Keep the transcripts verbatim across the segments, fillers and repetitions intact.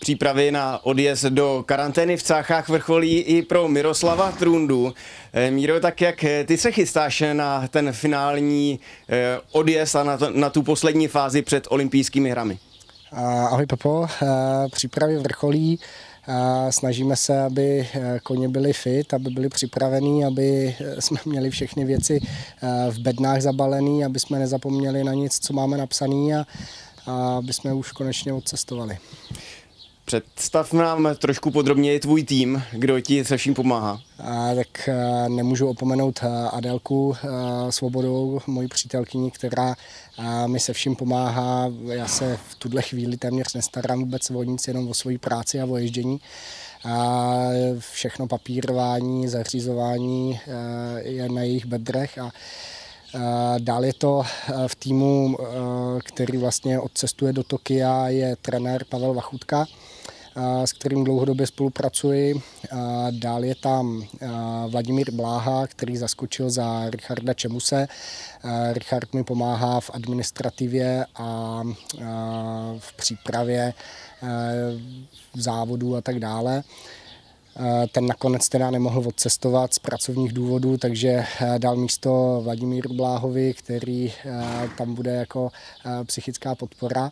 Přípravy na odjezd do karantény v Cáchách vrcholí i pro Miroslava Trundu. Míro, tak jak ty se chystáš na ten finální odjezd a na, to, na tu poslední fázi před olympijskými hrami? Ahoj Pepo, přípravy vrcholí. Snažíme se, aby koně byli fit, aby byli připravení, aby jsme měli všechny věci v bednách zabalený, aby jsme nezapomněli na nic, co máme napsaný a, a aby jsme už konečně odcestovali. Představ nám trošku podrobněji tvůj tým, kdo ti se vším pomáhá. A, tak a, nemůžu opomenout Adélku a, Svobodovou, moji přítelkyni, která a, mi se vším pomáhá. Já se v tuhle chvíli téměř nestarám vůbec o nic, jenom o svoji práci a o ježdění. A všechno papírování, zařizování a, je na jejich bedrech. A, a dál je to v týmu, a, který vlastně odcestuje do Tokia, je trenér Pavel Vachutka, s kterým dlouhodobě spolupracuji. Dál je tam Vladimír Bláha, který zaskočil za Richarda Čemuse. Richard mi pomáhá v administrativě a v přípravě v závodu a tak dále. Ten nakonec teda nemohl odcestovat z pracovních důvodů, takže dal místo Vladimíru Bláhovi, který tam bude jako psychická podpora.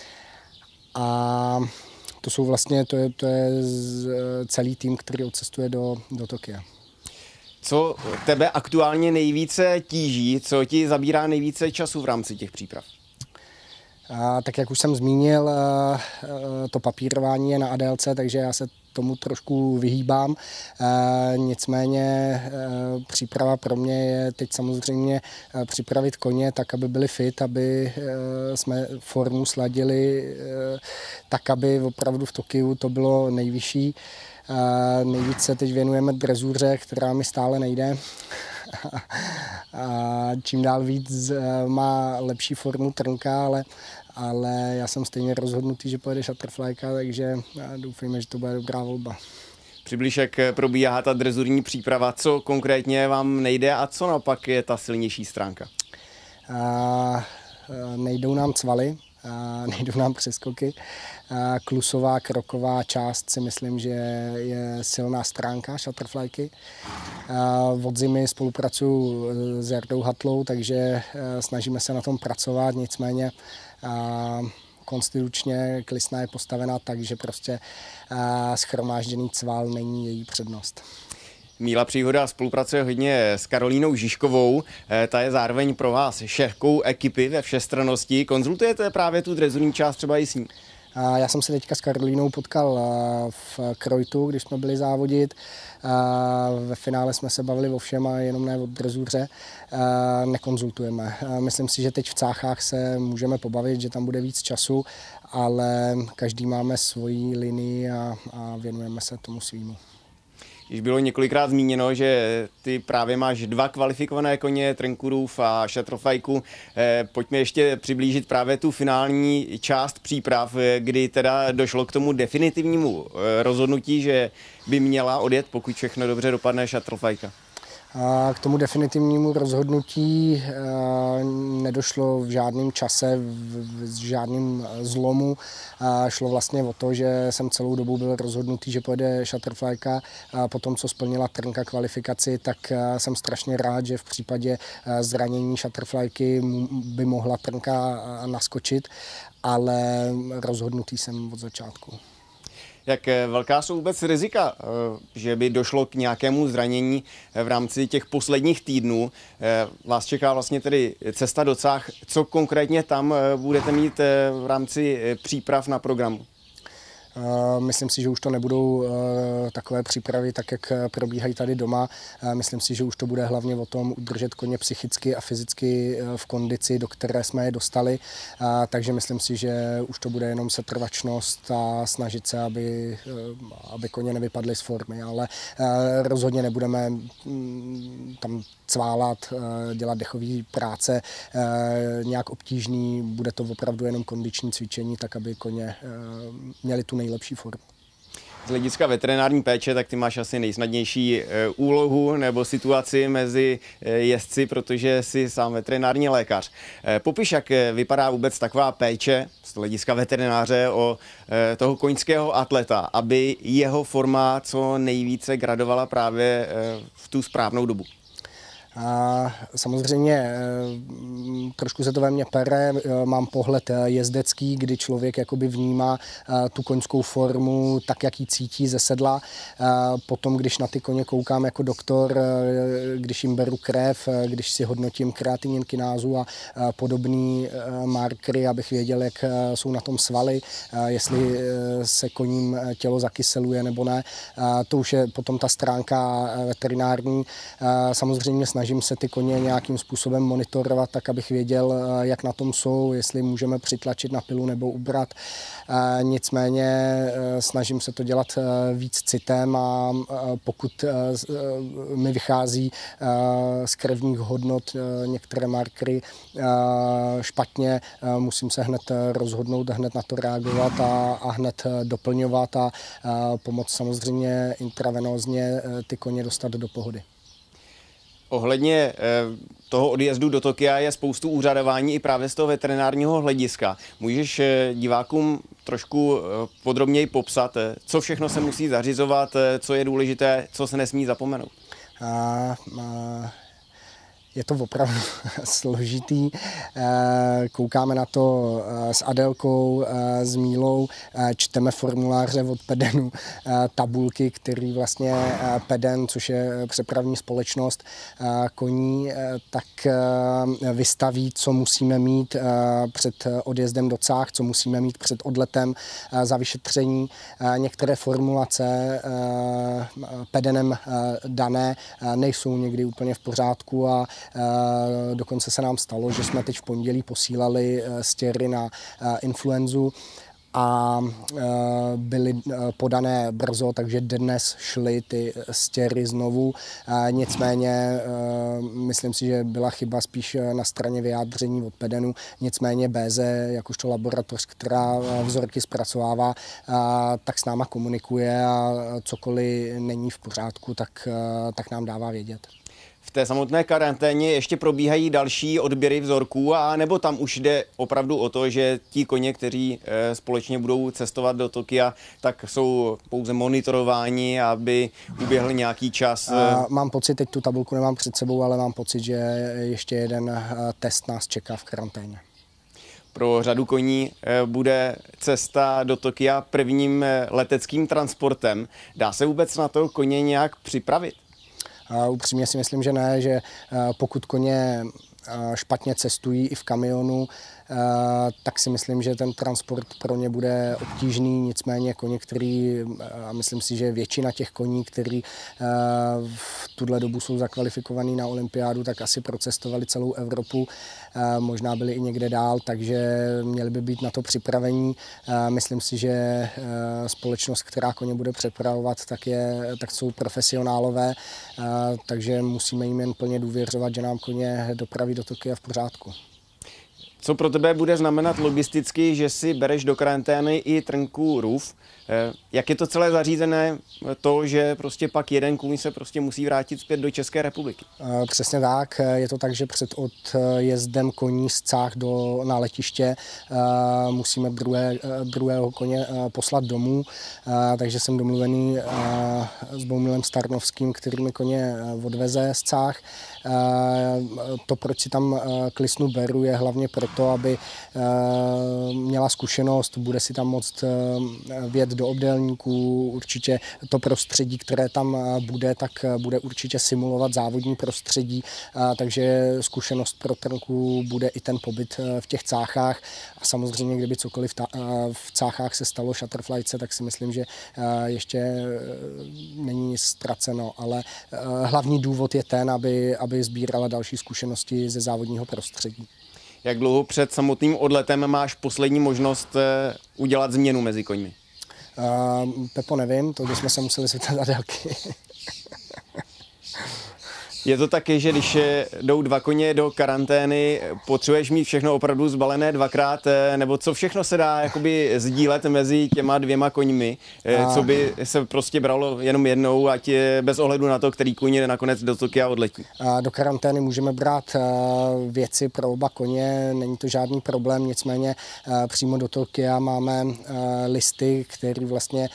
A to jsou vlastně, to je, to je celý tým, který odcestuje do, do Tokia. Co tebe aktuálně nejvíce tíží, co ti zabírá nejvíce času v rámci těch příprav? A, tak jak už jsem zmínil, to papírování je na Adélce, takže já se tomu trošku vyhýbám. E, nicméně e, příprava pro mě je teď samozřejmě e, připravit koně tak, aby byli fit, aby e, jsme formu sladili e, tak, aby opravdu v Tokiu to bylo nejvyšší. E, nejvíc se teď věnujeme drezuře, která mi stále nejde. A čím dál víc e, má lepší formu Trnka, ale ale já jsem stejně rozhodnutý, že pojede Shutterflyka, takže doufejme, že to bude dobrá volba. Přibliž, jak probíhá ta drezurní příprava, co konkrétně vám nejde a co naopak je ta silnější stránka? A, nejdou nám cvaly, a nejdou nám přeskoky. A klusová, kroková část si myslím, že je silná stránka Shutterflyky. A od zimy spolupracuju s Jardou Hatlou, takže snažíme se na tom pracovat, nicméně a konstitučně Klisna je postavená tak, že prostě shromážděný cval není její přednost. Míla Příhoda spolupracuje hodně s Karolínou Žižkovou, ta je zároveň pro vás šéfkou ekipy ve všestrannosti. Konzultujete právě tu drezurní část třeba i s ní? Já jsem se teďka s Karolínou potkal v Krojtu, když jsme byli závodit. Ve finále jsme se bavili o všem a jenom ne o drezuře. Nekonzultujeme. Myslím si, že teď v Cáchách se můžeme pobavit, že tam bude víc času, ale každý máme svoji linii a, a věnujeme se tomu svýmu. Již bylo několikrát zmíněno, že ty právě máš dva kvalifikované koně, Trnkurův a Shutterflyku. Pojďme ještě přiblížit právě tu finální část příprav, kdy teda došlo k tomu definitivnímu rozhodnutí, že by měla odjet, pokud všechno dobře dopadne, Shutterflyka. K tomu definitivnímu rozhodnutí nedošlo v žádném čase, v žádném zlomu. Šlo vlastně o to, že jsem celou dobu byl rozhodnutý, že pojede Shutterflyka. Po tom, co splnila Trnka kvalifikaci, tak jsem strašně rád, že v případě zranění Shutterflyky by mohla Trnka naskočit, ale rozhodnutý jsem od začátku. Jak velká jsou vůbec rizika, že by došlo k nějakému zranění v rámci těch posledních týdnů? Vás čeká vlastně tedy cesta do Cách. Co konkrétně tam budete mít v rámci příprav na programu? Myslím si, že už to nebudou takové přípravy, tak jak probíhají tady doma. Myslím si, že už to bude hlavně o tom udržet koně psychicky a fyzicky v kondici, do které jsme je dostali. Takže myslím si, že už to bude jenom setrvačnost a snažit se, aby, aby koně nevypadly z formy. Ale rozhodně nebudeme tam cválat, dělat dechové práce nějak obtížný. Bude to opravdu jenom kondiční cvičení, tak aby koně měli tu nejlepší formu. Z hlediska veterinární péče, tak ty máš asi nejsnadnější úlohu nebo situaci mezi jezdci, protože jsi sám veterinární lékař. Popiš, jak vypadá vůbec taková péče z hlediska veterináře o toho koňského atleta, aby jeho forma co nejvíce gradovala právě v tu správnou dobu. A samozřejmě trošku se to ve mně pere, mám pohled jezdecký, kdy člověk jakoby vnímá tu koňskou formu tak, jak ji cítí ze sedla. Potom, když na ty koně koukám jako doktor, když jim beru krev, když si hodnotím kreatinin kinázu a podobné markery, abych věděl, jak jsou na tom svaly, jestli se koním tělo zakyseluje nebo ne. To už je potom ta stránka veterinární. Samozřejmě snažím Snažím se ty koně nějakým způsobem monitorovat, tak abych věděl, jak na tom jsou, jestli můžeme přitlačit na pilu nebo ubrat. Nicméně snažím se to dělat víc citem a pokud mi vychází z krevních hodnot některé markery špatně, musím se hned rozhodnout, hned na to reagovat a, a hned doplňovat a pomoct samozřejmě intravenózně ty koně dostat do pohody. Ohledně toho odjezdu do Tokia je spoustu úřadování i právě z toho veterinárního hlediska. Můžeš divákům trošku podrobněji popsat, co všechno se musí zařizovat, co je důležité, co se nesmí zapomenout? A, a... Je to opravdu složitý. Koukáme na to s Adélkou, s Mílou, čteme formuláře od Pedenu, tabulky, který vlastně Peden, což je přepravní společnost koní, tak vystaví, co musíme mít před odjezdem do Cách, co musíme mít před odletem za vyšetření. Některé formulace Pedenem dané nejsou někdy úplně v pořádku a dokonce se nám stalo, že jsme teď v pondělí posílali stěry na influenzu a byly podané brzo, takže dnes šly ty stěry znovu. Nicméně myslím si, že byla chyba spíš na straně vyjádření od Pedenu. Nicméně bé zet, jakožto laboratoř, která vzorky zpracovává, tak s náma komunikuje a cokoliv není v pořádku, tak, tak nám dává vědět. V té samotné karanténě ještě probíhají další odběry vzorků, a nebo tam už jde opravdu o to, že ti koně, kteří společně budou cestovat do Tokia, tak jsou pouze monitorováni, aby uběhl nějaký čas? A mám pocit, teď tu tabulku nemám před sebou, ale mám pocit, že ještě jeden test nás čeká v karanténě. Pro řadu koní bude cesta do Tokia prvním leteckým transportem. Dá se vůbec na to koně nějak připravit? Uh, upřímně si myslím, že ne, že uh, pokud koně uh, špatně cestují i v kamionu, Uh, tak si myslím, že ten transport pro ně bude obtížný, nicméně koně, který, a uh, myslím si, že většina těch koní, který uh, v tuhle dobu jsou zakvalifikovaný na olympiádu, tak asi procestovali celou Evropu, uh, možná byli i někde dál, takže měli by být na to připravení. Uh, myslím si, že uh, společnost, která koně bude přepravovat, tak, je, tak jsou profesionálové, uh, takže musíme jim jen plně důvěřovat, že nám koně dopraví do Tokia v pořádku. Co pro tebe bude znamenat logisticky, že si bereš do karantény i trnku Rův? Jak je to celé zařízené, to, že prostě pak jeden kůň se prostě musí vrátit zpět do České republiky? Přesně tak. Je to tak, že před odjezdem koní z Cách do, na letiště musíme druhé, druhého koně poslat domů, takže jsem domluvený s Boumilem Starnovským, který mi koně odveze z Cách. To, proč si tam klisnu beru, je hlavně proto, aby měla zkušenost, bude si tam moct vjet do obdélníků, určitě to prostředí, které tam bude, tak bude určitě simulovat závodní prostředí, takže zkušenost pro trnku bude i ten pobyt v těch Cáchách a samozřejmě, kdyby cokoliv v Cáchách se stalo Shutterflyce, tak si myslím, že ještě není nic ztraceno, ale hlavní důvod je ten, aby, aby sbírala další zkušenosti ze závodního prostředí. Jak dlouho před samotným odletem máš poslední možnost udělat změnu mezi koňmi? Uh, Pepo, nevím, to bychom se museli zeptat Adélky. Je to taky, že když jdou dva koně do karantény, potřebuješ mít všechno opravdu zbalené dvakrát, nebo co všechno se dá jakoby sdílet mezi těma dvěma koňmi, a... co by se prostě bralo jenom jednou, ať je bez ohledu na to, který kůň nakonec do Tokia odletí. A do karantény můžeme brát věci pro oba koně, není to žádný problém, nicméně přímo do Tokia máme listy, které vlastně,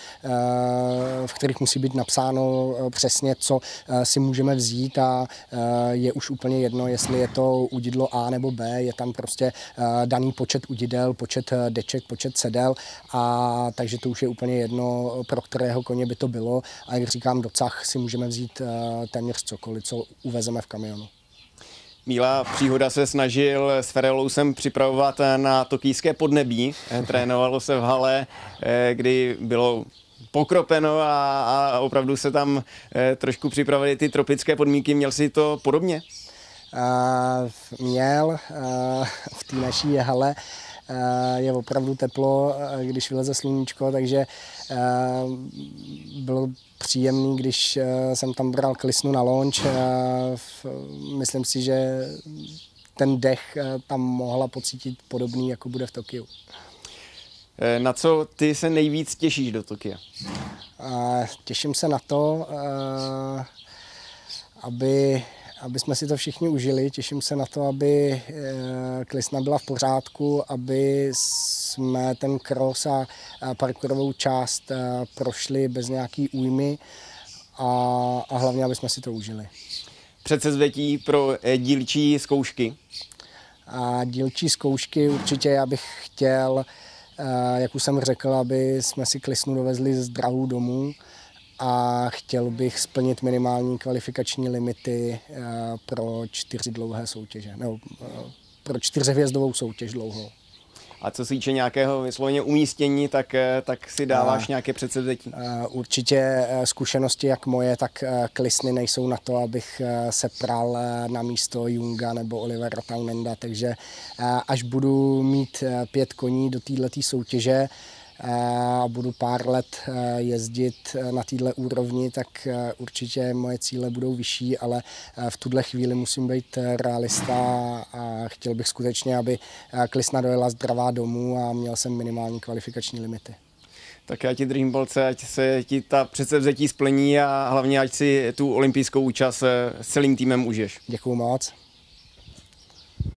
v kterých musí být napsáno přesně, co si můžeme vzít, a je už úplně jedno, jestli je to udidlo A nebo B, je tam prostě daný počet udidel, počet deček, počet sedel, a takže to už je úplně jedno, pro kterého koně by to bylo, a jak říkám, do Cách si můžeme vzít téměř cokoliv, co uvezeme v kamionu. Míla Příhoda se snažil s Ferelousem připravovat na tokijské podnebí. Trénovalo se v hale, kdy bylo pokropeno a, a opravdu se tam trošku připravili ty tropické podmínky. Měl si to podobně? Uh, měl. Uh, v té naší hale uh, je opravdu teplo, uh, když vyleze sluníčko, takže uh, bylo příjemný, když uh, jsem tam bral klisnu na launch. Uh, myslím si, že ten dech uh, tam mohla pocítit podobný, jako bude v Tokiu. Na co ty se nejvíc těšíš do Tokia? Uh, těším se na to, uh, aby, aby jsme si to všichni užili. Těším se na to, aby uh, klisna byla v pořádku, aby jsme ten cross a uh, parkourovou část uh, prošli bez nějaký újmy, a, a hlavně, aby jsme si to užili. Předsevzetí pro dílčí zkoušky? A dílčí zkoušky určitě já bych chtěl, jak už jsem řekl, aby jsme si klisnu dovezli zdravou domů, a chtěl bych splnit minimální kvalifikační limity pro čtyři dlouhé soutěže, nebo pro čtyřhvězdovou soutěž dlouhou. A co se týče nějakého vysloveně umístění, tak, tak si dáváš a, nějaké předsevzetí? Určitě zkušenosti jak moje, tak klisny nejsou na to, abych se pral na místo Junga nebo Olivera Townenda, takže až budu mít pět koní do této soutěže a budu pár let jezdit na této úrovni, tak určitě moje cíle budou vyšší, ale v tuhle chvíli musím být realista a chtěl bych skutečně, aby klisna dojela zdravá domů a měl jsem minimální kvalifikační limity. Tak já ti držím palce, ať se ti ta předsevzetí splní a hlavně ať si tu olympijskou účast s celým týmem užiješ. Děkuju moc.